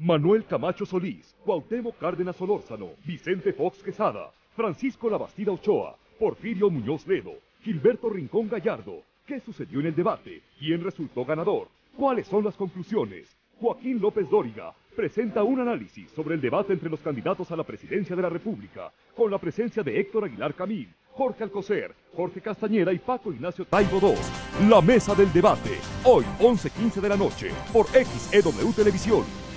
Manuel Camacho Solís, Cuauhtémoc Cárdenas Solórzano, Vicente Fox Quesada, Francisco Labastida Ochoa, Porfirio Muñoz Ledo, Gilberto Rincón Gallardo. ¿Qué sucedió en el debate? ¿Quién resultó ganador? ¿Cuáles son las conclusiones? Joaquín López Dóriga presenta un análisis sobre el debate entre los candidatos a la presidencia de la República, con la presencia de Héctor Aguilar Camín, Jorge Alcocer, Jorge Castañeda y Paco Ignacio Taibo II. La mesa del debate, hoy 11:15 de la noche, por XEW Televisión.